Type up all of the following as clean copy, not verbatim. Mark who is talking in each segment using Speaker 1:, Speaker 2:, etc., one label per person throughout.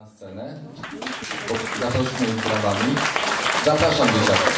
Speaker 1: Na scenę, zaprosimy ich brawami. Zapraszam dzieciaki.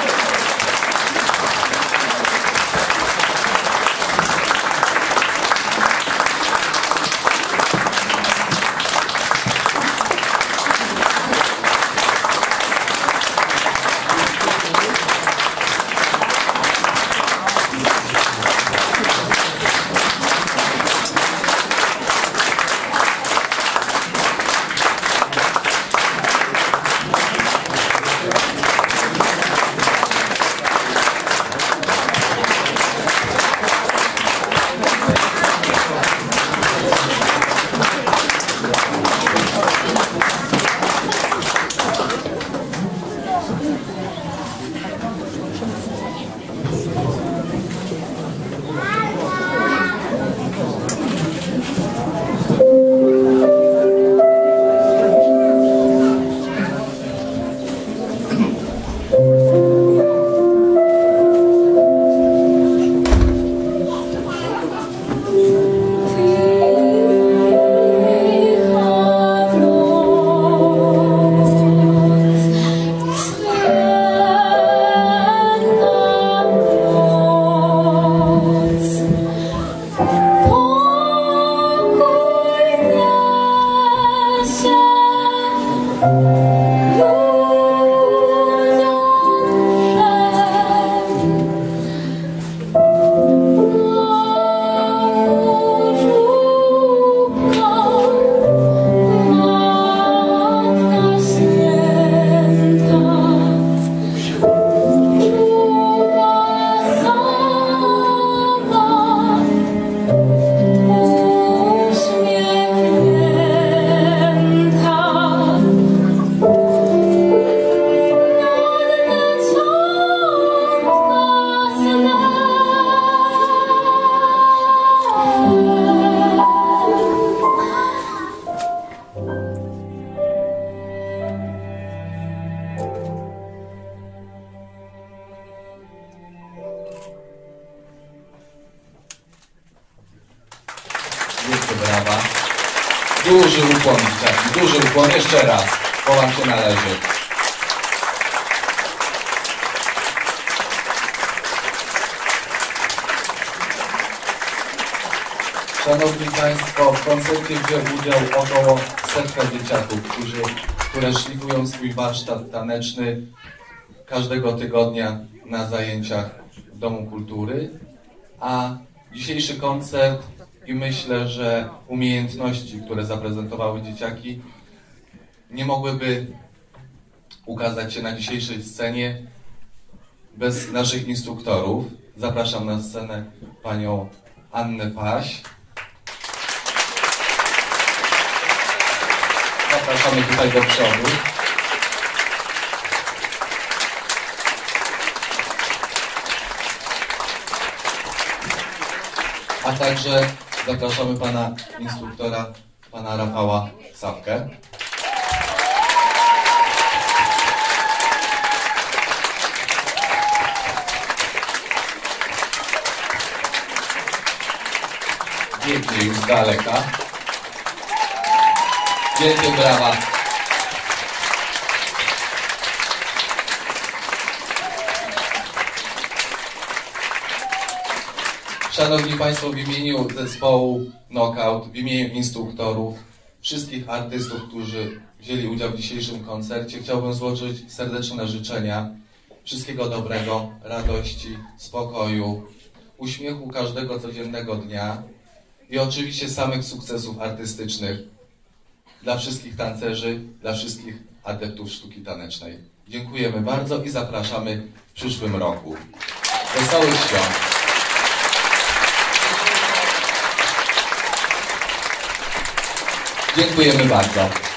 Speaker 1: Wielkie brawa. Duży ukłon, dzieciaki, duży ukłon. Jeszcze raz, bo wam się należy. Szanowni Państwo, w koncercie wziął udział około 100 dzieciaków, które szlifują swój warsztat taneczny każdego tygodnia na zajęciach w Domu Kultury, a dzisiejszy koncert i myślę, że umiejętności, które zaprezentowały dzieciaki, nie mogłyby ukazać się na dzisiejszej scenie bez naszych instruktorów. Zapraszam na scenę panią Annę Paś. Zapraszamy tutaj do przodu. A także zapraszamy pana instruktora, pana Rafała Sawkę. Biegnie już z daleka. Wielkie brawa. Szanowni Państwo, w imieniu zespołu Knockout, w imieniu instruktorów, wszystkich artystów, którzy wzięli udział w dzisiejszym koncercie, chciałbym złożyć serdeczne życzenia wszystkiego dobrego, radości, spokoju, uśmiechu każdego codziennego dnia i oczywiście samych sukcesów artystycznych dla wszystkich tancerzy, dla wszystkich adeptów sztuki tanecznej. Dziękujemy bardzo i zapraszamy w przyszłym roku. Wesołych świąt! Dziękujemy bardzo.